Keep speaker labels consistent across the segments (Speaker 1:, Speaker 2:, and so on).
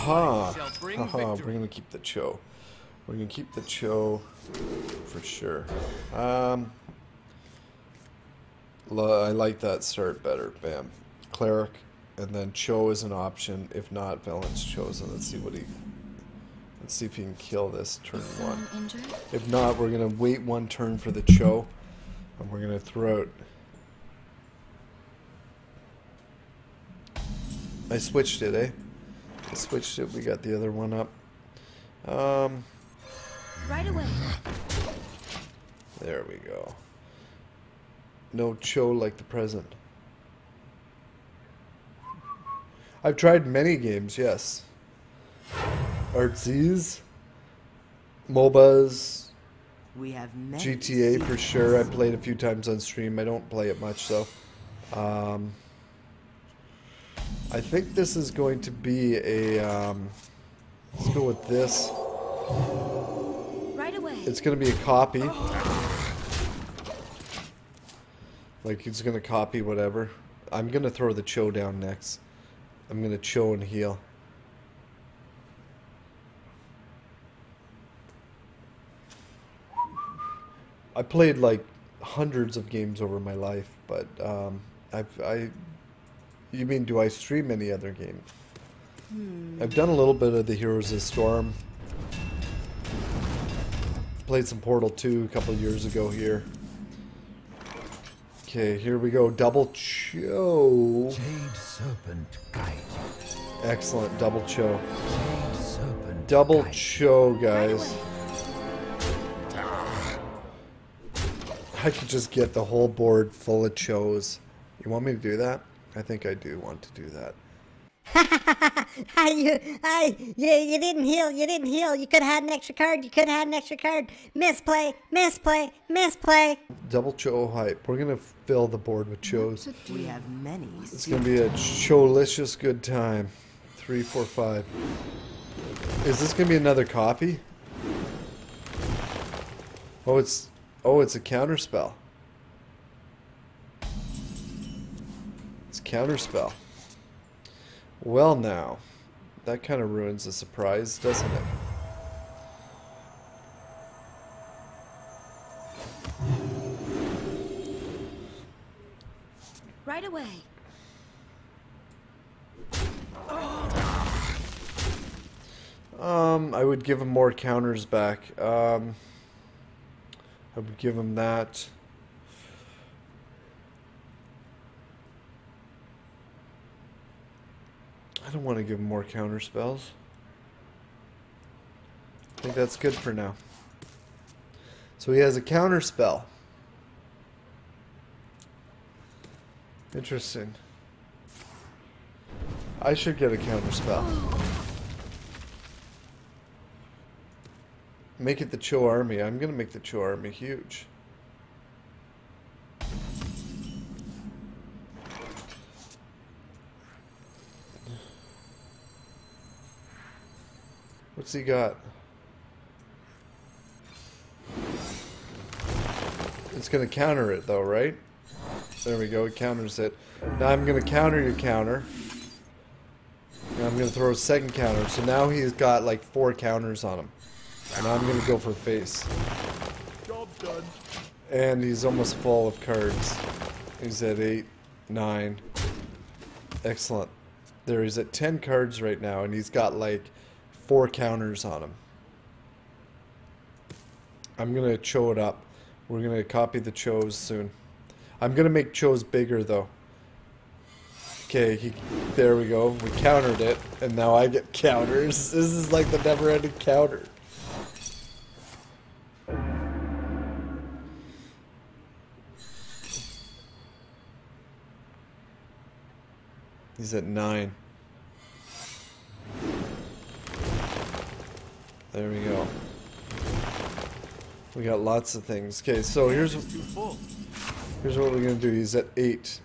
Speaker 1: Haha. Haha, we're gonna keep the Cho. We're gonna keep the Cho for sure. I like that start better. Bam. Cleric, and then Cho is an option. If not, Velen's chosen. Let's see if he can kill this turn one. If not, we're gonna wait one turn for the Cho, and we're gonna throw it. I switched it, eh? I switched it. We got the other one up.
Speaker 2: Right away.
Speaker 1: There we go. No Cho like the present. I've tried many games, yes. Artsies, MOBAs,
Speaker 3: We have
Speaker 1: GTA for sure. I played a few times on stream. I don't play it much though. I think this is going to be a. Let's go with this.
Speaker 2: Right away.
Speaker 1: It's going to be a copy. Like it's going to copy whatever. I'm going to throw the Cho down next. I'm going to Cho and heal. I played like hundreds of games over my life, but you mean do I stream any other game? I've done a little bit of the Heroes of Storm. Played some Portal 2 a couple of years ago here. Okay, here we go. Double Cho.
Speaker 4: Jade Serpent guide.
Speaker 1: Excellent, double Cho.
Speaker 4: Jade Serpent
Speaker 1: Double
Speaker 4: guide.
Speaker 1: Cho, guys. I could just get the whole board full of Chos. You want me to do that? I think I do want to do that.
Speaker 5: You didn't heal. You didn't heal. You could have had an extra card. You could have had an extra card. Misplay. Misplay. Misplay.
Speaker 1: Double Cho hype. We're gonna fill the board with Chos.
Speaker 3: We have many.
Speaker 1: It's gonna be a Cholicious good time. 3, 4, 5. Is this gonna be another copy? Oh, it's a counter spell. It's a counter spell. Well now, that kind of ruins the surprise, doesn't it?
Speaker 2: Right away.
Speaker 1: I would give him more counters back. I would give him that. I don't want to give him more counter spells. I think that's good for now. So he has a counter spell. Interesting. I should get a counter spell. Make it the Cho army. I'm gonna make the Cho army huge. What's he got? It's gonna counter it though, right? There we go, it counters it. Now I'm gonna counter your counter. And I'm gonna throw a second counter. So now he's got like 4 counters on him. And I'm gonna go for face.
Speaker 6: Job done.
Speaker 1: And he's almost full of cards. He's at 8, 9. Excellent. There, he's at 10 cards right now, and he's got like 4 counters on him. I'm gonna Cho it up. We're gonna copy the Chos soon. I'm gonna make Chos bigger though. Okay, there we go. We countered it, and now I get counters. This is like the never-ending counter. He's at 9. There we go. We got lots of things. Okay, so here's what we're gonna do. He's at 8.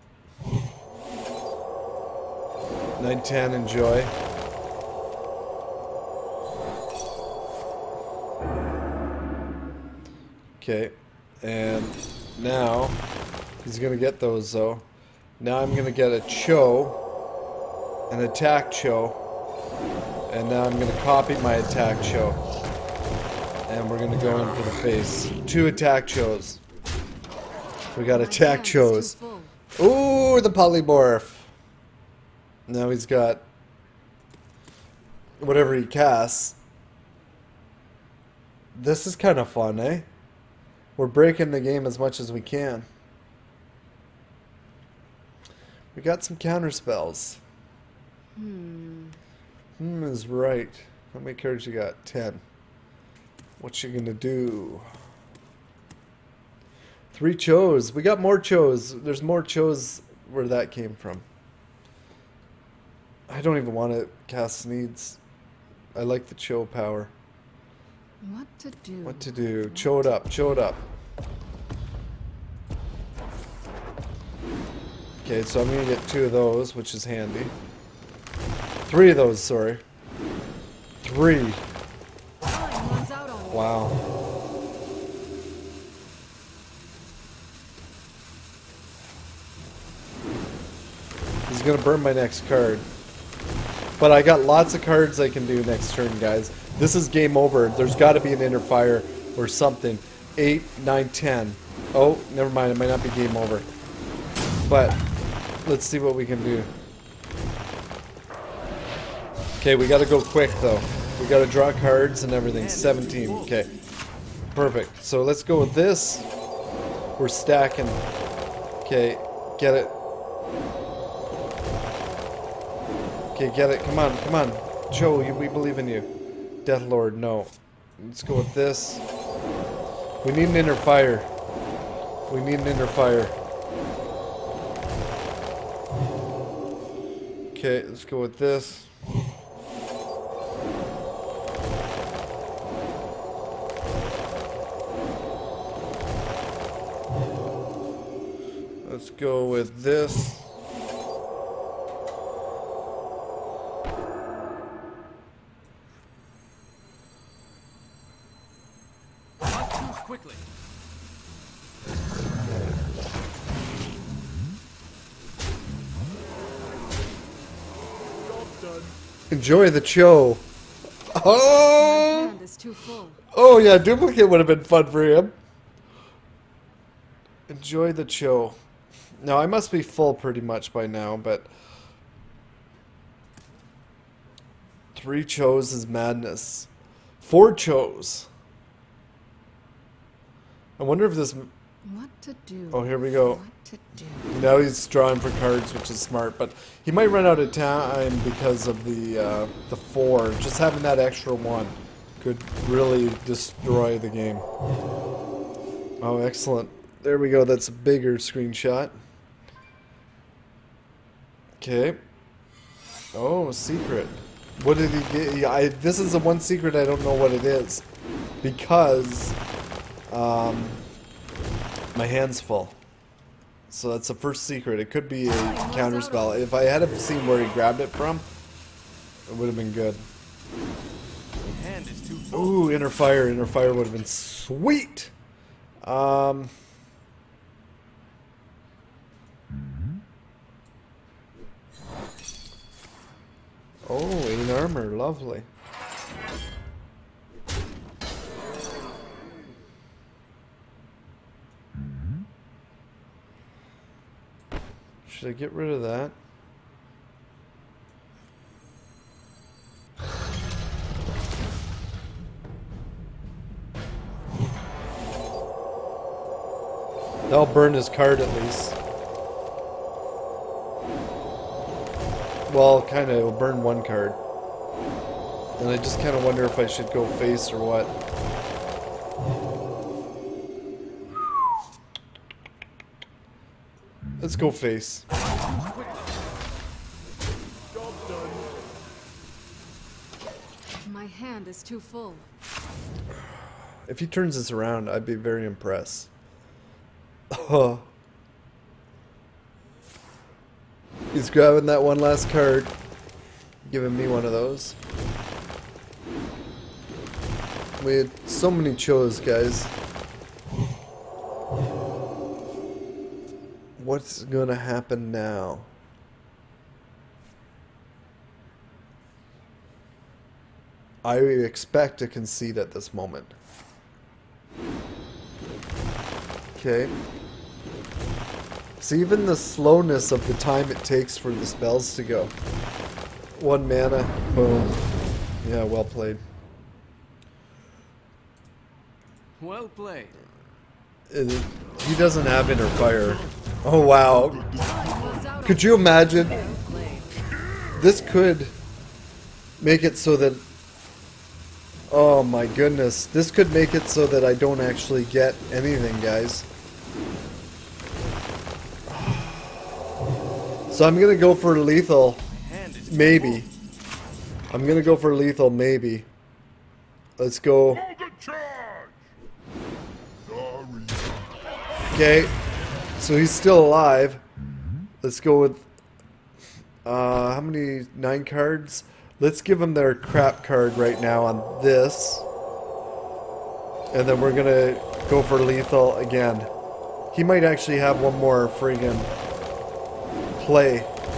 Speaker 1: 9, 10, enjoy. Okay, and now he's gonna get those though. Now I'm gonna get a Cho, an attack Cho. And now I'm going to copy my attack show. And we're going to go in for the face. 2 attack shows. We got attack shows. Ooh, the polymorph. Now he's got whatever he casts. This is kind of fun, eh? We're breaking the game as much as we can. We got some counter spells. Is right. How many cards you got? 10. What you gonna do? 3 Chos. We got more Chos. There's more Chos where that came from. I don't even want to cast Sneeds. I like the Cho power.
Speaker 2: What to do?
Speaker 1: What to do? Cho it up. Cho it up. Okay, so I'm gonna get 2 of those, which is handy. 3 of those, sorry. 3. Wow. He's gonna burn my next card. But I got lots of cards I can do next turn, guys. This is game over. There's got to be an inner fire or something. 8, 9, 10. Oh, never mind. It might not be game over. But let's see what we can do. Okay, we got to go quick, though. We got to draw cards and everything. 17. Okay. Perfect. So let's go with this. We're stacking. Okay, get it. Okay, get it. Come on, come on. Cho, we believe in you. Death Lord, no. Let's go with this. We need an inner fire. We need an inner fire. Okay, let's go with this. Let's go with this.
Speaker 6: Quickly. Job done.
Speaker 1: Enjoy the Cho. Oh!
Speaker 2: My hand is too full.
Speaker 1: Oh yeah, duplicate would have been fun for him. Enjoy the Cho. Now I must be full pretty much by now, but 3 Chos is madness. 4 Chos. I wonder if this...
Speaker 2: What to do?
Speaker 1: Oh, here we go.
Speaker 2: What to do?
Speaker 1: Now he's drawing for cards, which is smart, but he might run out of time because of the 4. Just having that extra 1 could really destroy the game. Oh, excellent. There we go. That's a bigger screenshot. Okay. Oh, secret. What did he get? This is the one secret I don't know what it is. Because... my hand's full. So that's the first secret. It could be a counter spell. If I had seen where he grabbed it from, it would have been good.
Speaker 6: Hand is too full.
Speaker 1: Ooh, inner fire. Inner fire would have been sweet. Oh, 8 armor. Lovely. Should I get rid of that? That'll burn his card at least. Well, kind of. It'll burn 1 card. And I just kind of wonder if I should go face or what. Let's go face.
Speaker 6: Job done.
Speaker 2: My hand is too full.
Speaker 1: If he turns this around, I'd be very impressed. Oh. He's grabbing that one last card. Giving me one of those. We had so many Chos, guys. What's gonna happen now? I expect to concede at this moment. Okay. So even the slowness of the time it takes for the spells to go. 1 mana, boom. Yeah, well played.
Speaker 6: Well played.
Speaker 1: He doesn't have inner fire. Oh wow. Could you imagine? This could make it so that... Oh my goodness. This could make it so that I don't actually get anything, guys. So I'm gonna go for lethal. Maybe. I'm gonna go for lethal, maybe. Let's go. Okay. So he's still alive. Let's go with... how many? 9 cards? Let's give them their crap card right now on this. And then we're gonna go for lethal again. He might actually have one more friggin' play.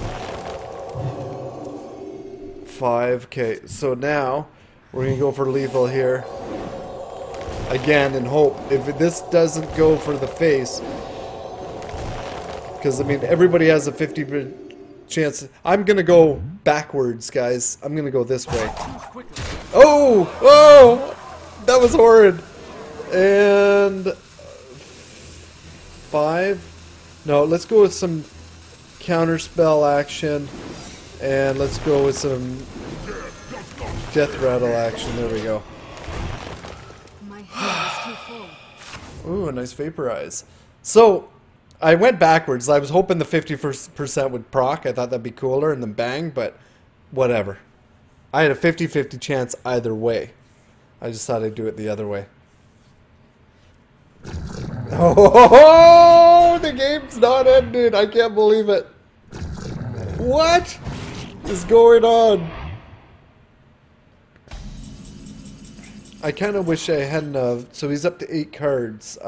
Speaker 1: 5. Okay, so now we're gonna go for lethal here. Again, and hope. If this doesn't go for the face... Because, I mean, everybody has a 50% chance. I'm going to go backwards, guys. I'm going to go this way. Oh! Oh! That was horrid. And... 5? No, let's go with some counterspell action. And let's go with some death rattle action. There we go.
Speaker 2: My hand is too full.
Speaker 1: Ooh, a nice vaporize. So... I went backwards. I was hoping the 50% would proc. I thought that'd be cooler and then bang, but whatever. I had a 50-50 chance either way. I just thought I'd do it the other way. Oh, the game's not ended. I can't believe it. What is going on? I kind of wish I hadn't. So he's up to 8 cards.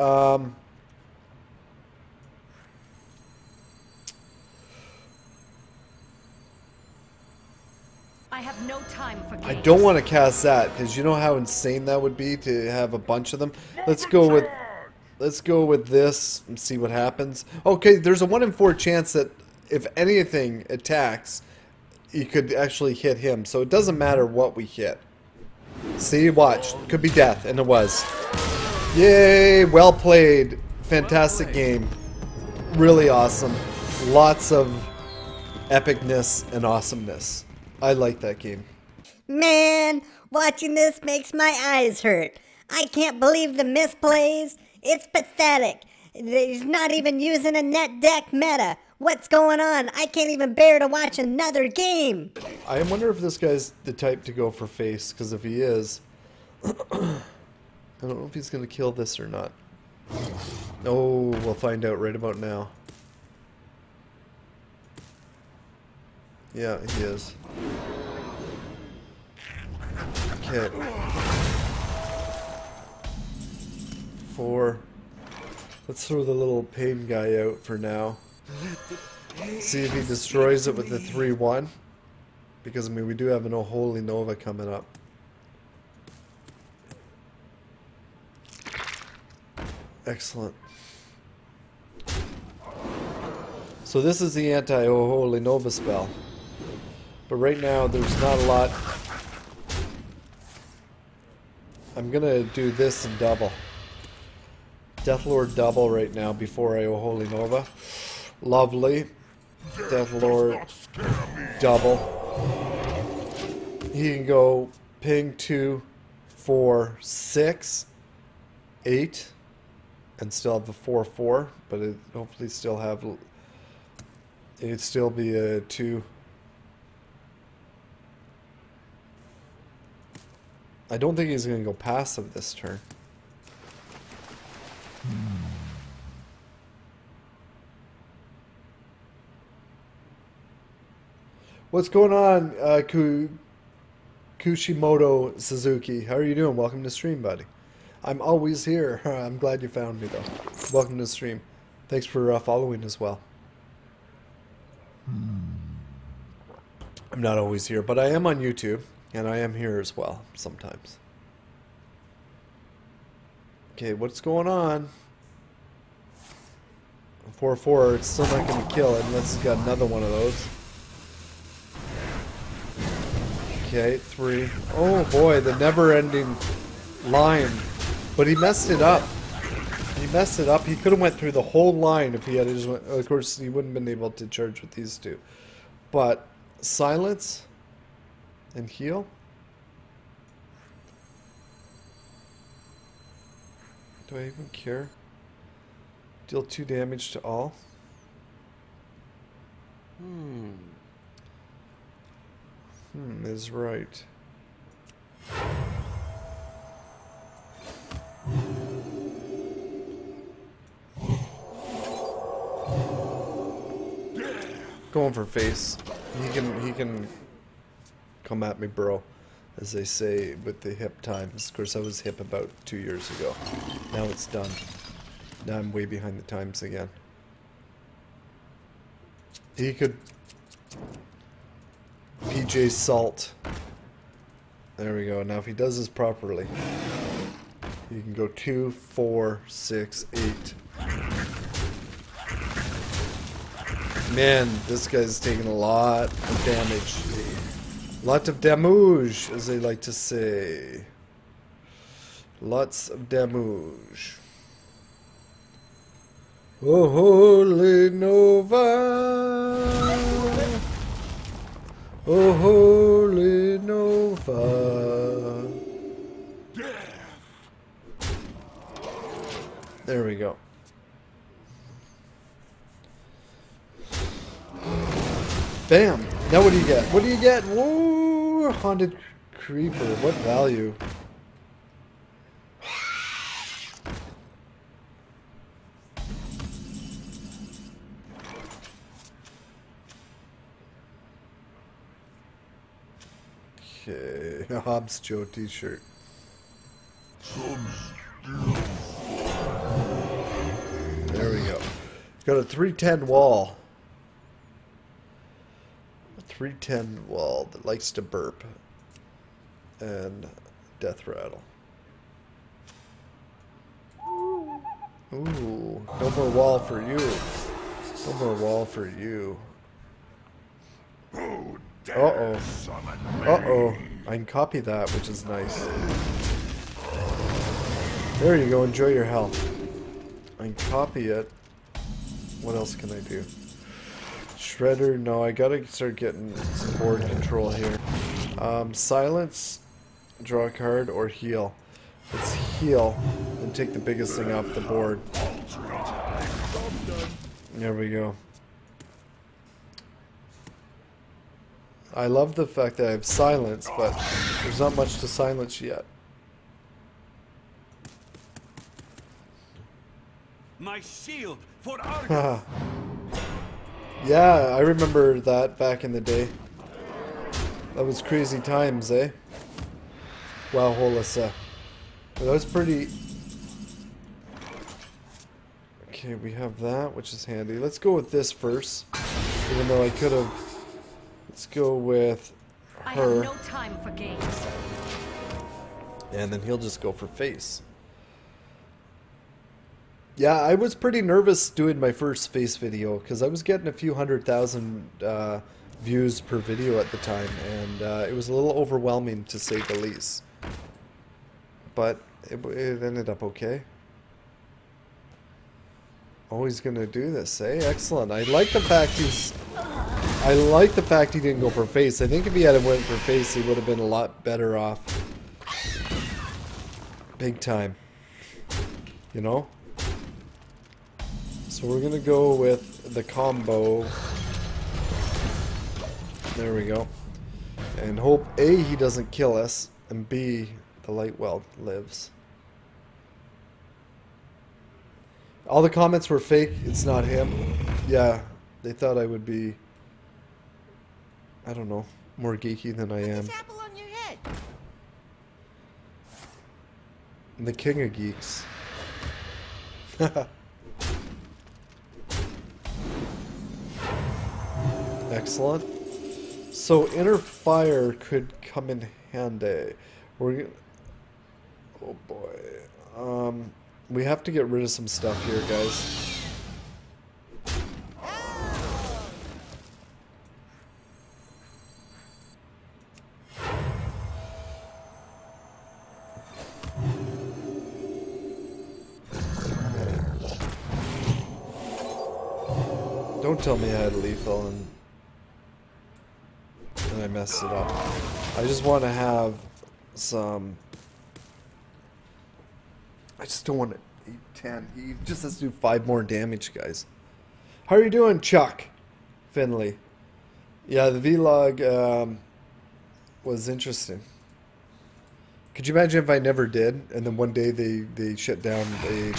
Speaker 7: I have no time for games.
Speaker 1: I don't want to cast that because you know how insane that would be to have a bunch of them. Let's go with this and see what happens. Okay, there's a 1 in 4 chance that if anything attacks, you could actually hit him. So it doesn't matter what we hit. See, watch. Could be death, and it was. Yay! Well played. Fantastic game. Really awesome. Lots of epicness and awesomeness. I like that game.
Speaker 5: Man, watching this makes my eyes hurt. I can't believe the misplays. It's pathetic. He's not even using a net deck meta. What's going on? I can't even bear to watch another game.
Speaker 1: I wonder if this guy's the type to go for face, because if he is, I don't know if he's going to kill this or not. Oh, we'll find out right about now. Yeah, he is. Okay. 4. Let's throw the little pain guy out for now. See if he destroys it with the 3-1. Because, I mean, we do have an Oh Holy Nova coming up. Excellent. So this is the anti-Oh Holy Nova spell. But right now, there's not a lot. I'm gonna do this in double. Deathlord double right now before I Oh Holy Nova. Lovely. Deathlord double. He can go ping 2, 4, 6, 8, and still have the 4/4, but it hopefully still have. It'd still be a 2. I don't think he's going to go passive this turn. What's going on, Kushimoto Suzuki? How are you doing? Welcome to stream, buddy. I'm always here. I'm glad you found me, though. Welcome to the stream. Thanks for following as well. I'm not always here, but I am on YouTube. And I am here as well, sometimes. Okay, what's going on? 4-4, it's still not going to kill it unless he's got another one of those. Okay, 3. Oh boy, the never-ending line. But he messed it up. He messed it up. He could have went through the whole line if he had just went. Of course, he wouldn't have been able to charge with these two. But silence and heal. Do I even care? Deal 2 damage to all. Is right. Going for face. He can come at me, bro, as they say with the hip times. Of course, I was hip about 2 years ago. Now it's done. Now I'm way behind the times again. He could PJ Salt. There we go. Now if he does this properly, you can go 2, 4, 6, 8. Man, this guy's taking a lot of damage. Lot of damage, as they like to say. Lots of damage. Oh, holy Nova. Oh, holy Nova. There we go. Bam! Now what do you get? What do you get? Whoa! Haunted Creeper. What value? Okay. Hobbs Joe t-shirt. There we go. Got a 310 wall. 310 wall that likes to burp. And death rattle. Ooh, no more wall for you. No more wall for you. Uh-oh. Uh-oh. I can copy that, which is nice. There you go, enjoy your health. I can copy it. What else can I do? Shredder, no, I gotta start getting some board control here. Silence, draw a card, or heal. Let's heal and take the biggest thing off the board. There we go. I love the fact that I have silence, but there's not much to silence yet.
Speaker 6: My shield for Argus.
Speaker 1: Yeah, I remember that back in the day. That was crazy times, eh? Wow, Holissa. That was pretty... Okay, we have that, which is handy. Let's go with this first. Even though I could have... Let's go with her.
Speaker 7: I have no time for games.
Speaker 1: And then he'll just go for face. Yeah, I was pretty nervous doing my first face video because I was getting a few 100,000 views per video at the time, and it was a little overwhelming to say the least. But it ended up okay. Always gonna do this, eh? Excellent. I like the fact he didn't go for face. I think if he had went for face, he would have been a lot better off. Big time. You know? So we're gonna go with the combo. There we go. And hope A, he doesn't kill us, and B, the light weld lives. All the comments were fake. It's not him. Yeah, they thought I would be, I don't know, more geeky than I am.
Speaker 3: Apple on your head.
Speaker 1: I'm the king of geeks. Excellent. So inner fire could come in handy. We're gonna... Oh boy. We have to get rid of some stuff here, guys. Don't tell me I had lethal and I messed it up. I just want to have some... I just don't want to... 10. He just has to do 5 more damage, guys. How are you doing, Chuck Finley? Yeah, the vlog was interesting. Could you imagine if I never did, and then one day they shut down the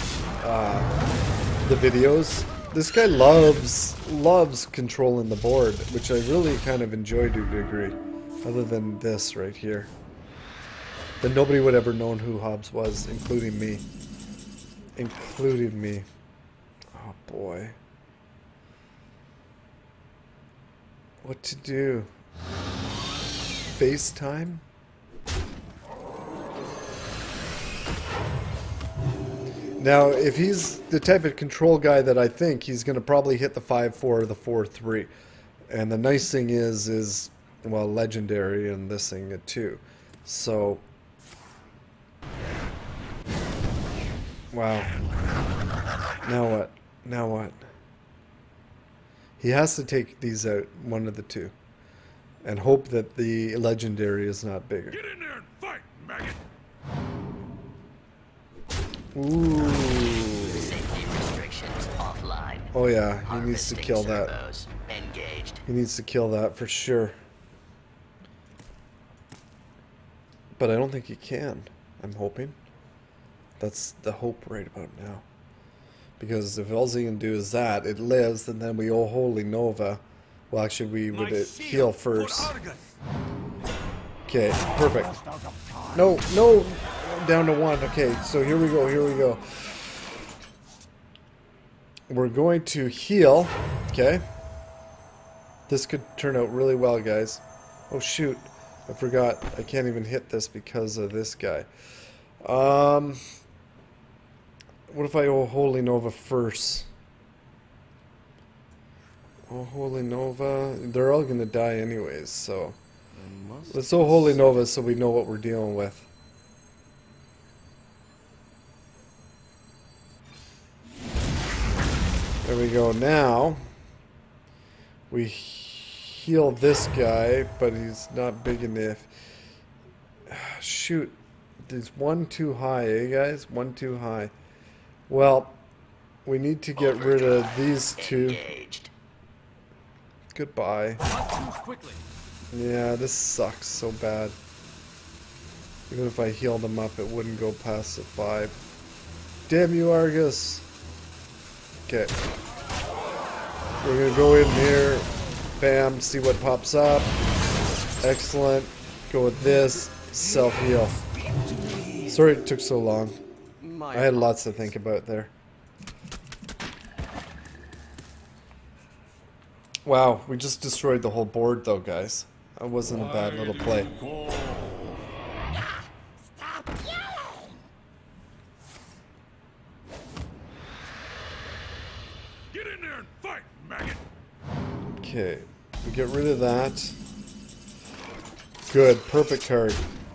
Speaker 1: videos? This guy loves controlling the board, which I really kind of enjoy to a degree. Other than this right here. Then nobody would ever known who Hobbs was, including me. Including me. Oh boy. What to do? FaceTime? Now, if he's the type of control guy that I think, he's going to probably hit the 5-4 or the 4-3. And the nice thing is, well, legendary and this thing too. So, wow. Now what? Now what? He has to take these out, one of the two. And hope that the legendary is not bigger.
Speaker 6: Get in there and fight, maggot!
Speaker 1: Ooh.
Speaker 8: Safety restrictions offline.
Speaker 1: Oh yeah, he needs to kill that.
Speaker 8: Servos engaged.
Speaker 1: He needs to kill that for sure. But I don't think he can. I'm hoping. That's the hope right about now. Because if all he can do is that, it lives, and then we holy Nova. Well, actually, we would heal first. Okay, perfect. No, no, down to 1. Okay, so here we go, here we go. We're going to heal. Okay. This could turn out really well, guys. Oh, shoot. I forgot. I can't even hit this because of this guy. What if I Holy Nova first? Oh, Holy Nova. They're all gonna die anyways, so let's Holy Nova so we know what we're dealing with. There we go. Now we heal this guy, but he's not big enough. Shoot. Is 1 too high, eh guys? 1 too high. Well, we need to get rid of these two. Goodbye. Yeah, this sucks so bad. Even if I healed him up, it wouldn't go past the 5. Damn you, Argus. Okay. We're gonna go in here. Bam, see what pops up. Excellent. Go with this. Self-heal. Sorry it took so long. I had lots to think about there. Wow, we just destroyed the whole board though, guys. That wasn't a bad little play.
Speaker 6: Get in there and fight, maggot!
Speaker 1: Okay, we get rid of that. Good, perfect card.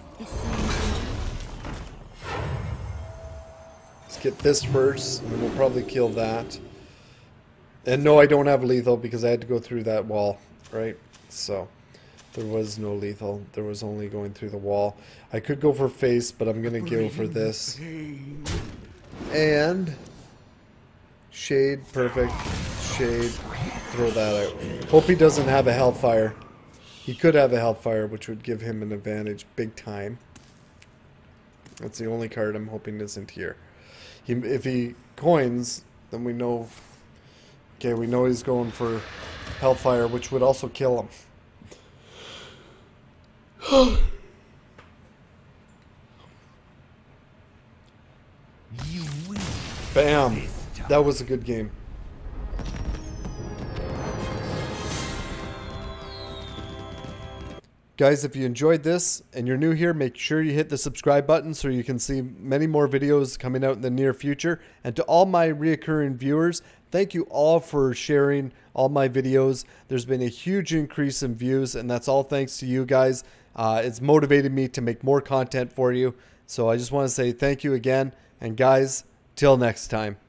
Speaker 1: Get this first, and we'll probably kill that. And no, I don't have lethal because I had to go through that wall, right? So, there was no lethal. There was only going through the wall. I could go for face, but I'm going to go for this. And shade, perfect. Shade, throw that out. Hope he doesn't have a Hellfire. He could have a Hellfire, which would give him an advantage big time. That's the only card I'm hoping isn't here. If he coins, then we know... Okay, we know he's going for Hellfire, which would also kill him. Bam! That was a good game. Guys, if you enjoyed this and you're new here, make sure you hit the subscribe button so you can see many more videos coming out in the near future. And to all my reoccurring viewers, thank you all for sharing all my videos. There's been a huge increase in views, and that's all thanks to you guys. It's motivated me to make more content for you. So I just want to say thank you again. And guys, till next time.